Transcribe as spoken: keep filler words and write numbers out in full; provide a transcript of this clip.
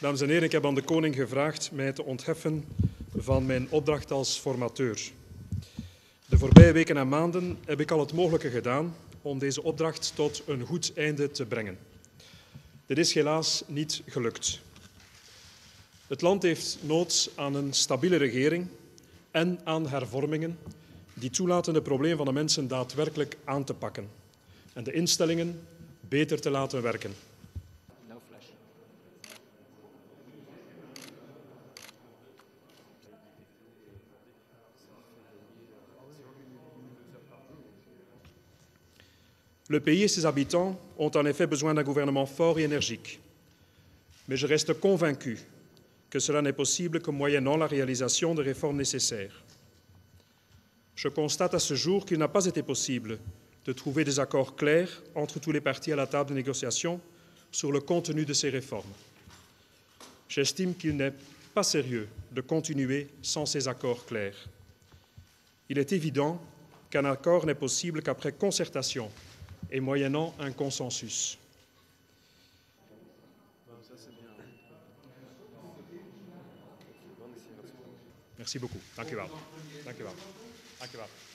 Dames en heren, ik heb aan de koning gevraagd mij te ontheffen van mijn opdracht als formateur. De voorbije weken en maanden heb ik al het mogelijke gedaan om deze opdracht tot een goed einde te brengen. Dit is helaas niet gelukt. Het land heeft nood aan een stabiele regering en aan hervormingen die toelaten de problemen van de mensen daadwerkelijk aan te pakken en de instellingen beter te laten werken. Le pays et ses habitants ont en effet besoin d'un gouvernement fort et énergique. Mais je reste convaincu que cela n'est possible que moyennant la réalisation des réformes nécessaires. Je constate à ce jour qu'il n'a pas été possible de trouver des accords clairs entre tous les partis à la table de négociation sur le contenu de ces réformes. J'estime qu'il n'est pas sérieux de continuer sans ces accords clairs. Il est évident qu'un accord n'est possible qu'après concertation et moyennant un consensus. Merci beaucoup. Dank u wel. Dank u wel. Dank u wel.